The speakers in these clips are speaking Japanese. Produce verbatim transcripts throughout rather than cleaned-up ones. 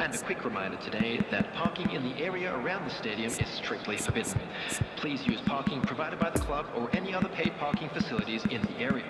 And a quick reminder today that parking in the area around the stadium is strictly forbidden. Please use parking provided by the club or any other paid parking facilities in the area.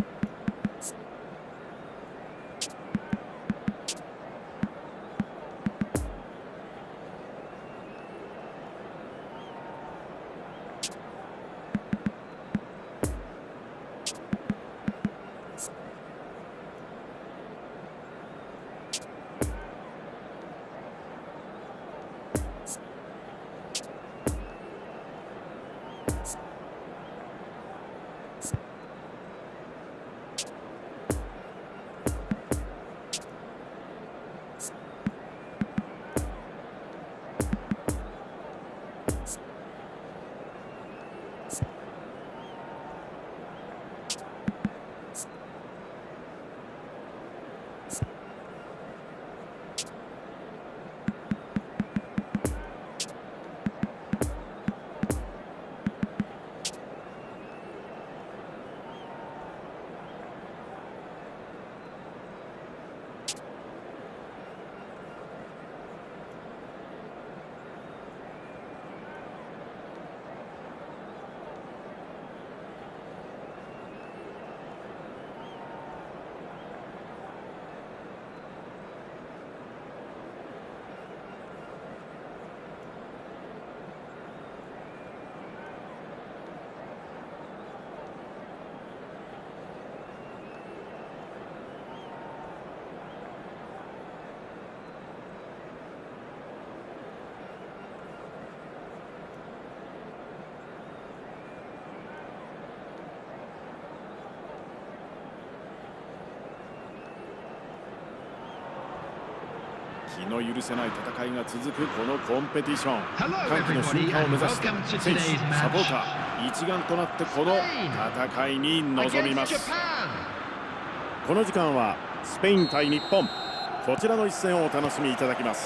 気の許せない戦いが続くこのコンペティション。歓喜の瞬間を目指して選手、サポーター一丸となってこの戦いに臨みます。この時間はスペイン対日本、こちらの一戦をお楽しみいただきます。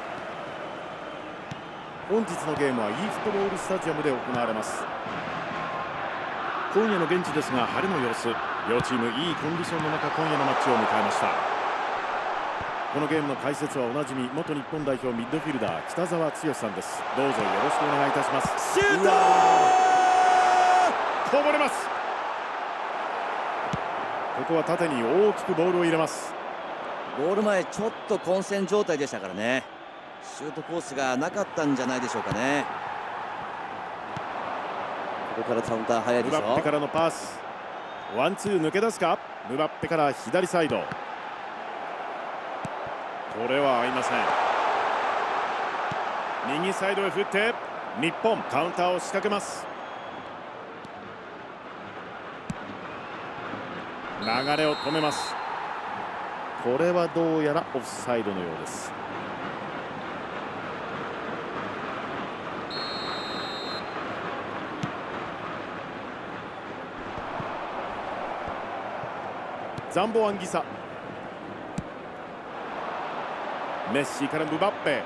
本日のゲームは e フットボールスタジアムで行われます。今夜の現地ですが晴れの様子、両チームいいコンディションの中今夜のマッチを迎えました。このゲームの解説はおなじみ元日本代表ミッドフィルダー北澤剛さんです。どうぞよろしくお願いいたします。シュートこぼれます。ここは縦に大きくボールを入れます。 ゴール前ちょっと混戦状態でしたからね、シュートコースがなかったんじゃないでしょうかね。ここからカウンター早いですよ。 ムバッペからのパス、ワンツー抜け出すか。ムバッペから左サイド、これは合いません。右サイドへ振って日本カウンターを仕掛けます。流れを止めます。これはどうやらオフサイドのようです。ザンボアンギサ、メッシからムバッペ、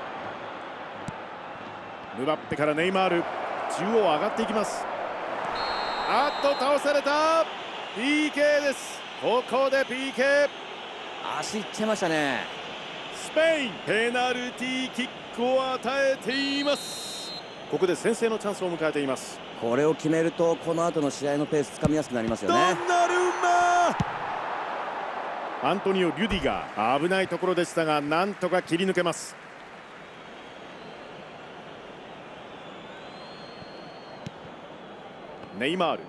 ムバッペからネイマール、中央上がっていきます。あっと倒された。 ピーケー です。ここで ピーケー、 足いっちゃいましたね。 スペインペナルティーキックを与えています。ここで先制のチャンスを迎えています。 これを決めるとこの後の試合のペースつかみやすくなりますよね。 ドンナルマ、アントニオ・リュディガー、危ないところでしたがなんとか切り抜けます。ネイマール、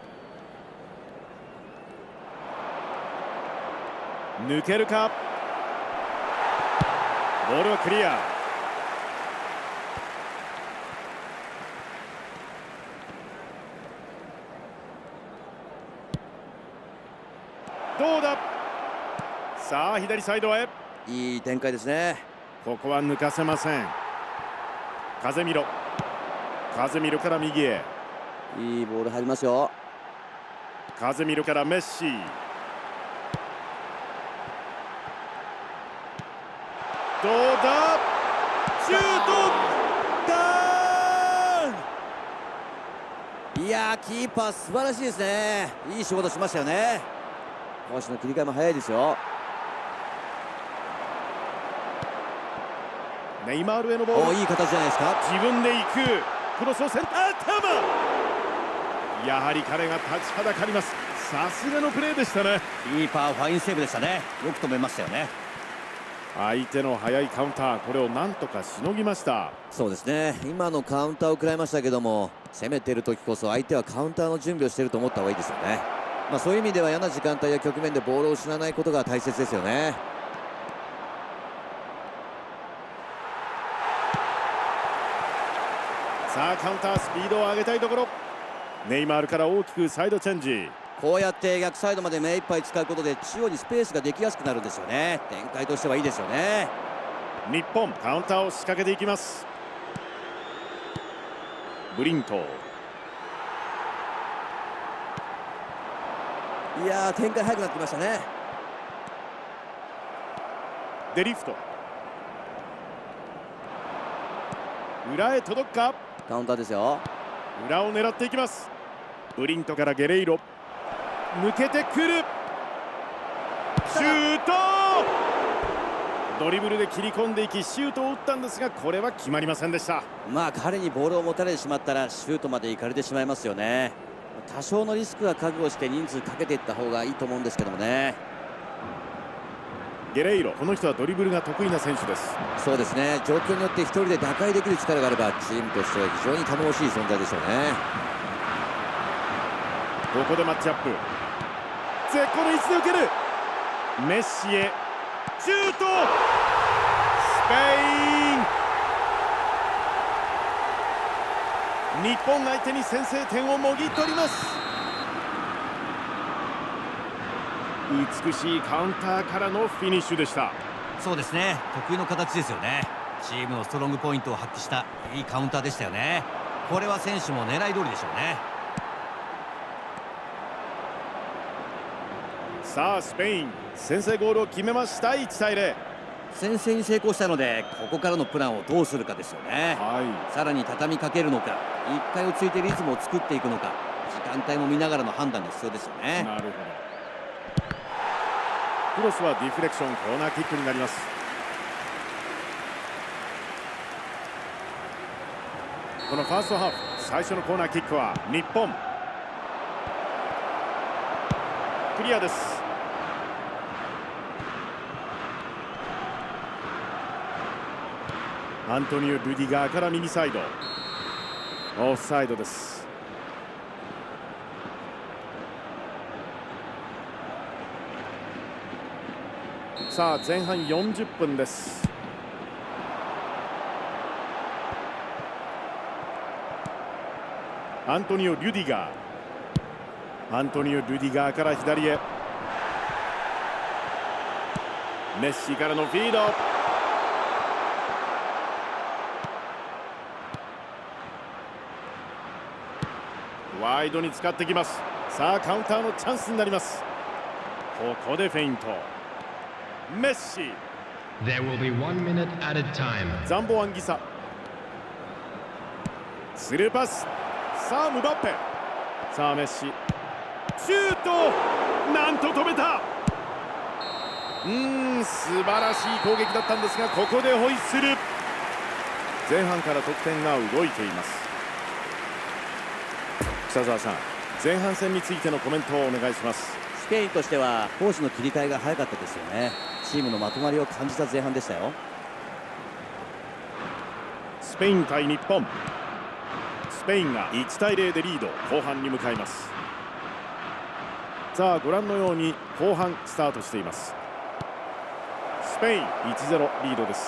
抜けるか。ボールはクリア。どうだ。さあ左サイドへ、 いい展開ですね。 ここは抜かせません。カゼミロ、カゼミロから右へ、 いいボール入りますよ。 カゼミロからメッシ、どうだ。シュートだー。 いやー、キーパー素晴らしいですね。いい仕事しましたよね。攻守の切り替えも早いですよ。 ネイマールへのボール。 おいい形じゃないですか。 自分で行く。クロスをセンター頭。やはり彼が立ちはだかります。さすがのプレーでしたね。 キーパーファインセーブでしたね。よく止めましたよね。 相手の速いカウンター、これをなんとかしのぎました。 そうですね、今のカウンターを食らいましたけども、攻めてる時こそ相手はカウンターの準備をしていると思った方がいいですよね。まあ、そういう意味では嫌な時間帯や局面でボールを失わないことが大切ですよね。 さあカウンタースピードを上げたいところ。ネイマールから大きくサイドチェンジ。 こうやって逆サイドまで目いっぱい使うことで中央にスペースができやすくなるんですよね。展開としてはいいですよね。 日本カウンターを仕掛けていきます。ブリント。 いやー展開早くなってきましたね。 デリフト。裏へ届くか。 カウンターですよ。 裏を狙っていきます。ブリントからゲレイロ。抜けてくる。シュート。ドリブルで切り込んでいきシュートを打ったんですが、これは決まりませんでした。 まあ彼にボールを持たれてしまったらシュートまで行かれてしまいますよね。多少のリスクは覚悟して人数かけていった方がいいと思うんですけどもね。 ゲレイロ、この人はドリブルが得意な選手です。 そうですね、状況によって一人で打開できる力があればチームとしては非常に頼もしい存在でしょうね。 ここでマッチアップ。絶好の位置で受ける。メッシへシュート。スペイン。日本相手に先制点をもぎ取ります。美しいカウンターからのフィニッシュでした。 そうですね、得意の形ですよね。チームのストロングポイントを発揮したいいカウンターでしたよね。これは選手も狙い通りでしょうね。 さあスペイン先制ゴールを決めました。いちたいゼロ。 先制に成功したのでここからのプランをどうするかですよね。 はい、 さらに畳みかけるのか、いっかいをついてリズムを作っていくのか、時間帯も見ながらの判断が必要ですよね。 なるほど。クロスはディフレクション、コーナーキックになります。このファーストハーフ最初のコーナーキックは日本。クリアです。アントニオ・ルディガーから右サイド。オフサイドです。さあ前半よんじゅっぷんです。アントニオ・ルディガー。アントニオ・ルディガーから左へ。メッシからのフィード。ワイドに使ってきます。さあカウンターのチャンスになります。ここでフェイント。メッシ。 There will be one minute added time. ザンボアンギサ。スルーパス。さあムバッペ。さあメッシシュート。なんと止めた。うーん素晴らしい攻撃だったんですが、ここでホイッスル。前半から得点が動いています。北澤さん、前半戦についてのコメントをお願いします。 スペインとしては攻守の切り替えが早かったですよね。チームのまとまりを感じた前半でしたよ。 スペイン対日本。スペインがいちたいゼロでリード。後半に向かいます。さあご覧のように後半スタートしています。スペイン いちたいゼロリードです。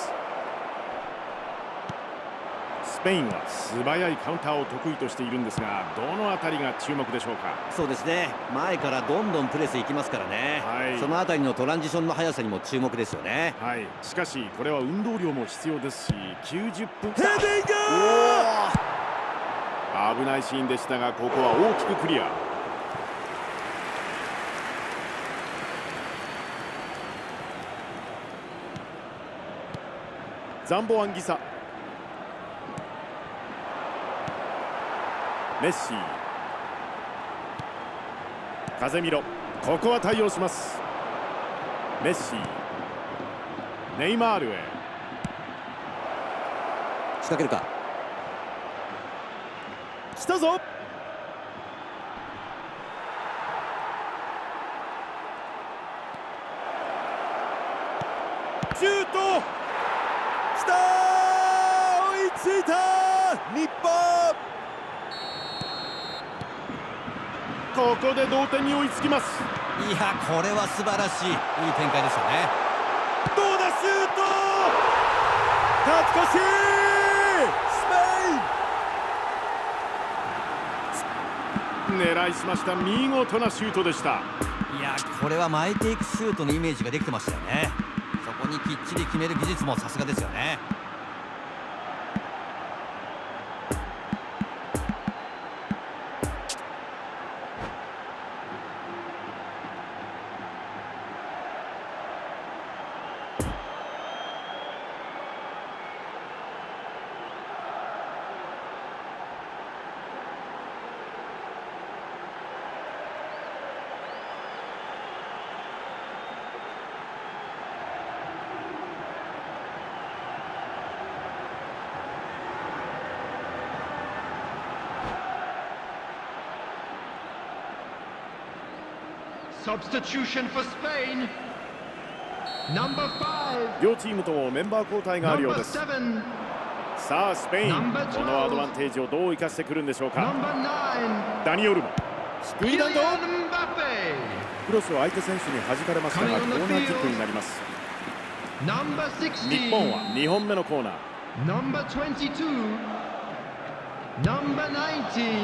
スペインは素早いカウンターを得意としているんですが、どのあたりが注目でしょうか。 そうですね、前からどんどんプレスいきますからね、はい、そのあたりのトランジションの速さにも注目ですよね。 はい、しかしこれは運動量も必要ですし、きゅうじゅっぷんヘディング。危ないシーンでしたが、ここは大きくクリア。ザンボアンギサ。メッシ。風見ろ。ここは対応します。メッシ。ネイマールへ。 掛けるか。 来たぞ。シュート。来たー、追いついた日本。ここで同点に追いつきます。 いや、これは素晴らしい、いい展開ですよね。 どうだ、シュート。勝ち越し。スペイン狙いしました。見事なシュートでした。 いや、これは巻いていくシュートのイメージができてましたよね。そこにきっちり決める技術もさすがですよね。 Substitution for Spain. Number five. 両チームともメンバー交代があるよう Number です。 seven. さあスペイン、 Number このアドバンテージをどう生かしてくるんでしょうか。 Number nine. ダニオルモ、スクイランド。 Kylian Mbappe. クロスを相手選手に弾かれましたが、コーナーキックになります。 Number 日本 sixteen. はにほんめのコーナー。 Number twenty-two. Number nineteen.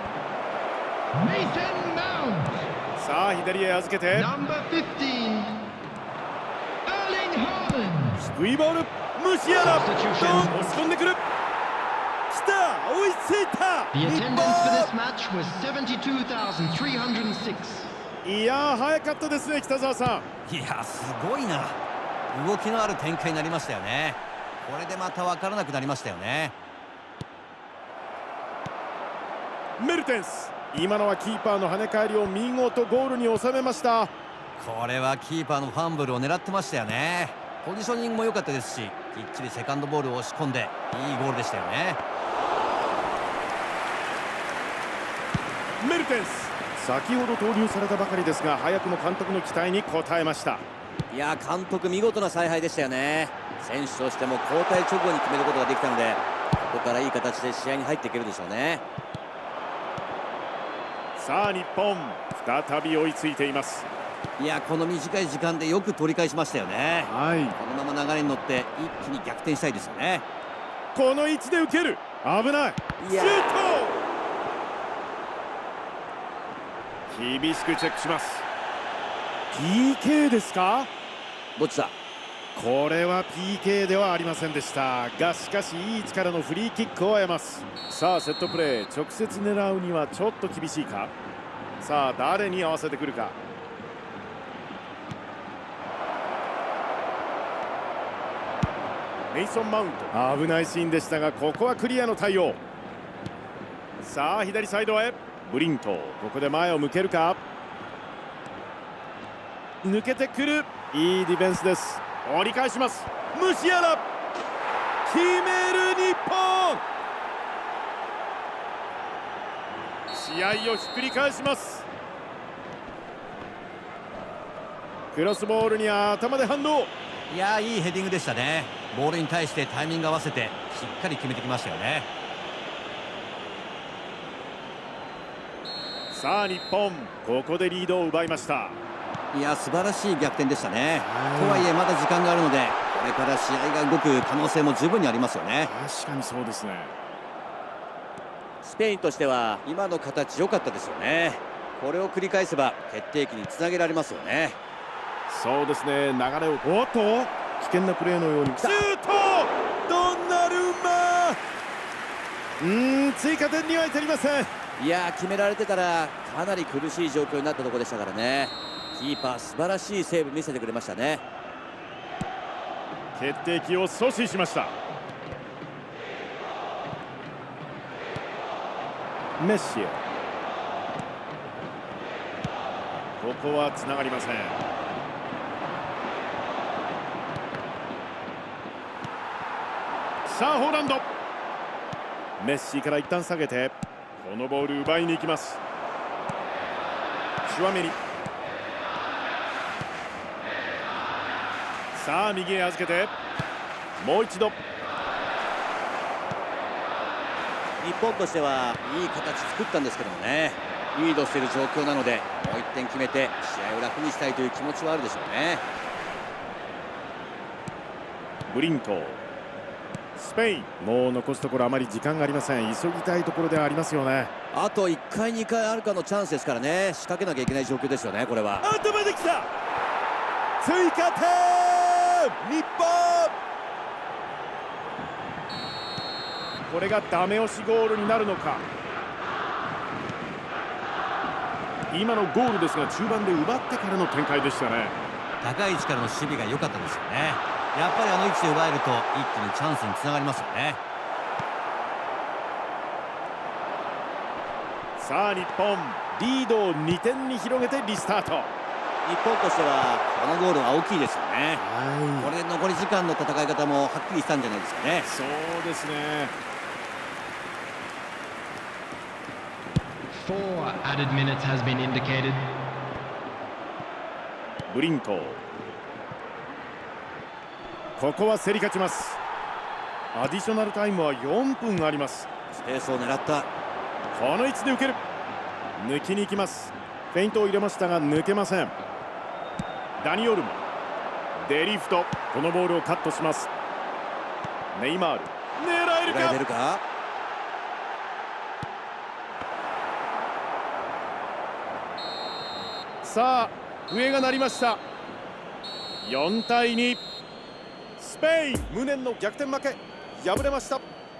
Mason Mount. さあ左へ預けて Number fifteen. Erling Haaland. 低いボール、ムシアラ。ドン、押し込んでくる。来た、追いついた The 日 attendance for this 本。 match was seventy-two thousand three hundred six. いやー、早かったですね、北澤さん。 いや、すごいな。動きのある展開になりましたよね。これでまた分からなくなりましたよね。 メルテンス、今のはキーパーの跳ね返りを見事ゴールに収めました。 これはキーパーのファンブルを狙ってましたよね。ポジショニングも良かったですし、きっちりセカンドボールを押し込んでいいゴールでしたよね。 メルテンス、先ほど投入されたばかりですが、早くも監督の期待に応えました。 いや、監督見事な采配でしたよね。選手としても交代直後に決めることができたので、ここからいい形で試合に入っていけるでしょうね。さあ日本、再び追いついています。 いや、この短い時間でよく取り返しましたよね。 はい、 このまま流れに乗って一気に逆転したいですよね。 この位置で受ける、危ない。シュート、厳しくチェックします。 ピーケー ですか。 どっちだ。 これは ピーケー ではありませんでしたが、しかしいい位置からのフリーキックを得ます。さあセットプレー、直接狙うにはちょっと厳しいか。さあ誰に合わせてくるか。メイソン・マウント、危ないシーンでしたが、ここはクリアの対応。さあ左サイドへブリント、ここで前を向けるか。抜けてくる、いいディフェンスです。折り返します。ムシアラ、決める日本。試合をひっくり返します。クロスボールに頭で反応。 いや、いいヘディングでしたね。ボールに対してタイミング合わせてしっかり決めてきましたよね。 さあ日本、ここでリードを奪いました。 いや、素晴らしい逆転でしたね。とはいえまだ時間があるので、これから試合が動く可能性も十分にありますよね。 確かにそうですね。 スペインとしては今の形良かったですよね。これを繰り返せば決定機につなげられますよね。 そうですね、流れを、おっと危険なプレーのように。シュート、ドンナルマ。うーん、追加点には至りません。いや、決められてたらかなり苦しい状況になったところでしたからね。キーパー素晴らしいセーブ見せてくれましたね。決定機を阻止しました。メッシエ、ここはつながりません。さあホーランド、 メッシから一旦下げてこのボール奪いに行きます。チュアメニ、さあ右へ預けてもう一度。 日本としてはいい形作ったんですけどもね、リードしている状況なのでもういってん決めて試合を楽にしたいという気持ちはあるでしょうね。 ブリント、スペイン、もう残すところあまり時間がありません。急ぎたいところではありますよね。 あといっかいにかいあるかのチャンスですからね、仕掛けなきゃいけない状況ですよね。これは頭できた、追加点日本。これがダメ押しゴールになるのか。今のゴールですが中盤で奪ってからの展開でしたね。 高い位置からの守備が良かったですよね。やっぱりあの位置で奪えると一気にチャンスにつながりますよね。 さあ日本リードをにてんに広げてリスタート。 日本としてはこのゴールは大きいですよね。 はい、 これで残り時間の戦い方もはっきりしたんじゃないですかね。 そうですね。 Four added minutes has been indicated. ブリント、ここは競り勝ちます。アディショナルタイムはよんぷんあります。 スペースを狙った。 この位置で受ける、抜きに行きます。フェイントを入れましたが抜けません。ダニオルモ、デリフト、このボールをカットします。ネイマール、狙えるか。 狙えるか。 さあ笛が鳴りました。よんたいに、スペイン無念の逆転負け、敗れました。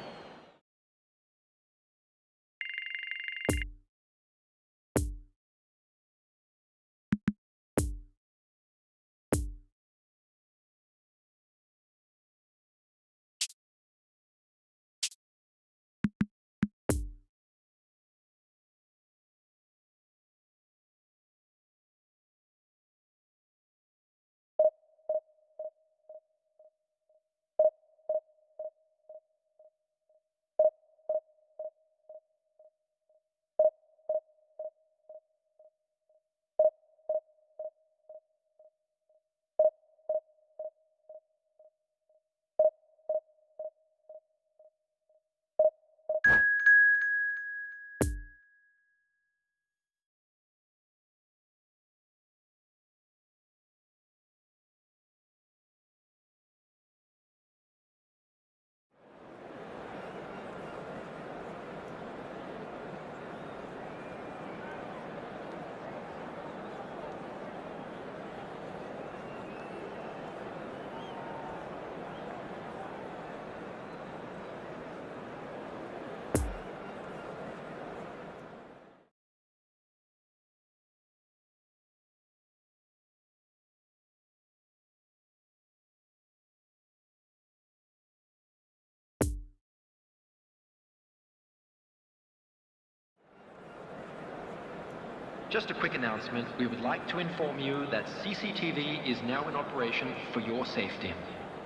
Just a quick announcement. We would like to inform you that C C T V is now in operation for your safety.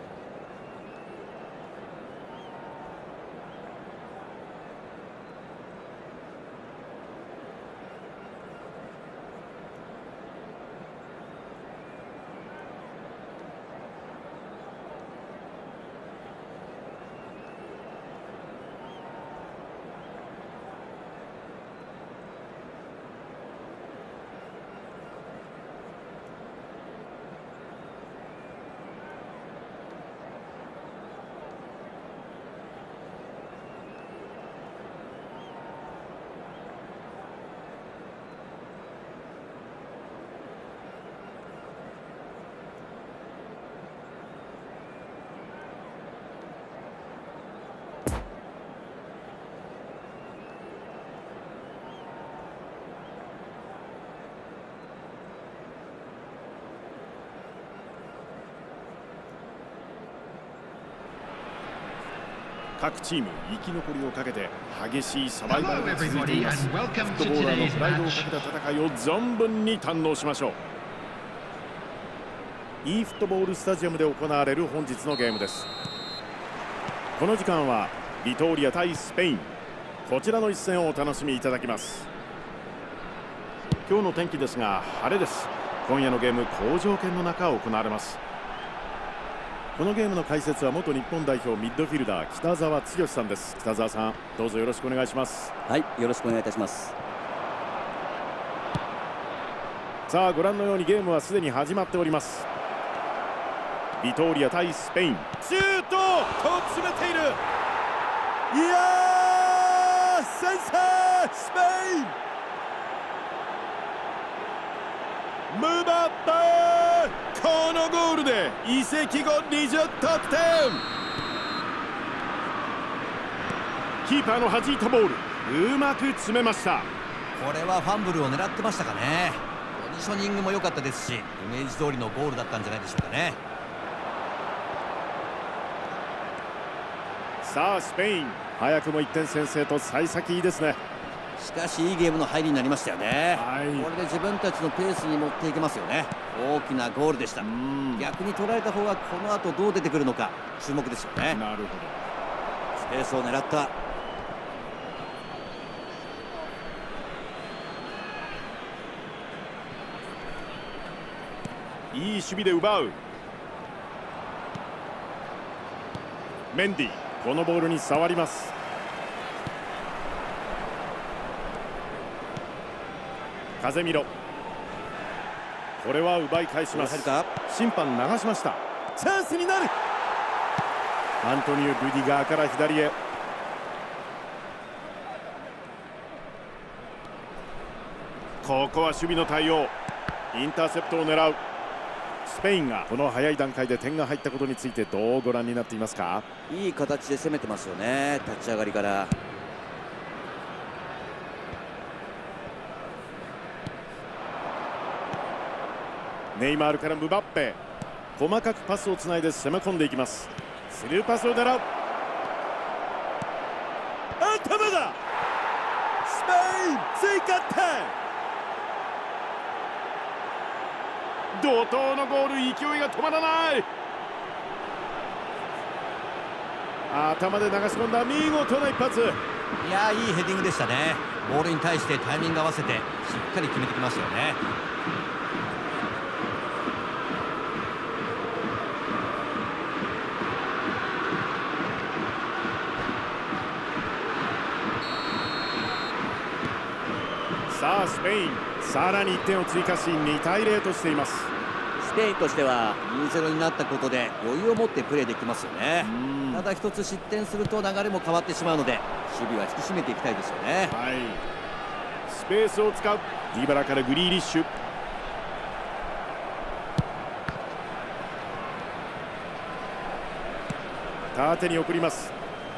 「各チーム生き残りをかけて激しいサバイバルが続いています。フットボーラーのプライドをかけた戦いを存分に堪能しましょう。e フットボールスタジアムで行われる本日のゲームです。この時間はビトーリア対スペイン、こちらの一戦をお楽しみいただきます。今日の天気ですが晴れです。今夜のゲーム好条件の中行われます。このゲームの解説は元日本代表ミッドフィルダー北澤剛さんです。北澤さん、どうぞよろしくお願いします。 はい、よろしくお願いいたします。 さあ、ご覧のようにゲームはすでに始まっております。ビトーリア対スペイン、シュートと詰めている。いやー、先制スペイン、ムバッペ、このゴールで移籍後にじゅう得点。キーパーの弾いたボール、うまく詰めました。 これはファンブルを狙ってましたかね。ポジショニングも良かったですし、イメージ通りのゴールだったんじゃないでしょうかね。 さあ、スペイン早くもいってん先制と幸先いいですね。 しかしいいゲームの入りになりましたよね。 はい、 これで自分たちのペースに持っていけますよね。大きなゴールでした。逆に取られた方はこの後どう出てくるのか注目ですよね。 なるほど。 スペースを狙った。 いい守備で奪う。メンディ、このボールに触ります。風見ろ、これは奪い返します。審判流しました。チャンスになる。アントニオ・ルディガーから左へ。ここは守備の対応、インターセプトを狙う。スペインがこの早い段階で点が入ったことについてどうご覧になっていますか。 いい形で攻めてますよね、立ち上がりから。 ネイマールからムバッペ、細かくパスをつないで攻め込んでいきます。スルーパスを狙う。頭だ。スペイン追加点。怒涛のゴール、勢いが止まらない。頭で流し込んだ見事な一発。 いやー、いいヘディングでしたね。ボールに対してタイミング合わせてしっかり決めてきましたよね。 さあ、スペインさらにいってんを追加しにたいゼロとしています。 スペインとしては にたいゼロ になったことで余裕を持ってプレーできますよね。ただ一つ失点すると流れも変わってしまうので、守備は引き締めていきたいですよね。 はい、スペースを使う。ディバラからグリーリッシュ、縦に送ります。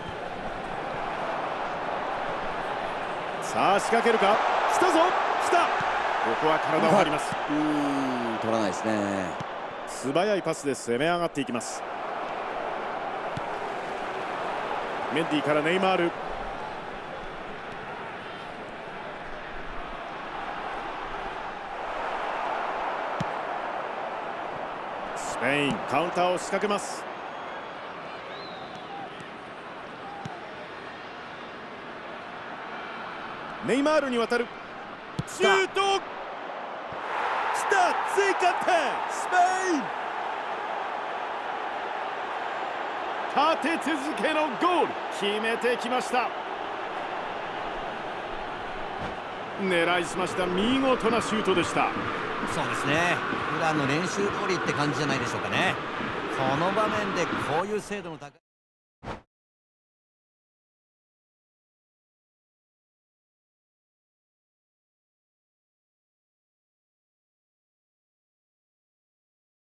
さあ、仕掛けるか。来たぞ、来た。ここは体を張ります。 うーん、取らないですね。 素早いパスで攻め上がっていきます。メンディからネイマール、スペインカウンターを仕掛けます。ネイマールに渡る。シュートきた。追加点。スペイン立て続けのゴール決めてきました。狙いすました見事なシュートでした。 そうですね、普段の練習通りって感じじゃないでしょうかね。この場面でこういう精度の高い